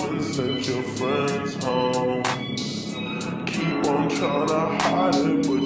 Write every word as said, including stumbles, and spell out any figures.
never sent your friends home. Keep on trying to hide it, but